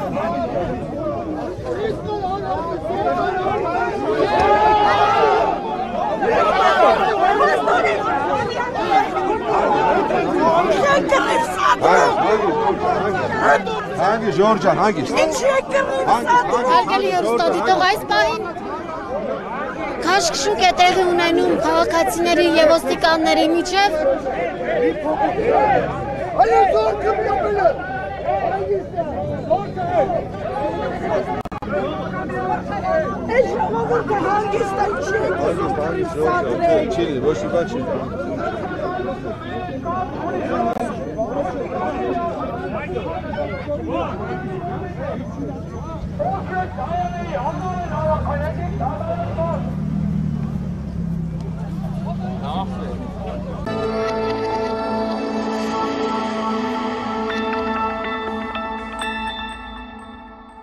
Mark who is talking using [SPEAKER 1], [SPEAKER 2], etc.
[SPEAKER 1] Hangi Jorjan hangisi?
[SPEAKER 2] Հարգելի հեռուստադիտող, այս պահին քաշքշուկ է տեղի ունենում քաղաքացիների եւ ոստիկանների միջև։
[SPEAKER 3] Այս ժողովուրդը հանգիստ չի,
[SPEAKER 1] ոչ մի բան չի։
[SPEAKER 3] Tamam.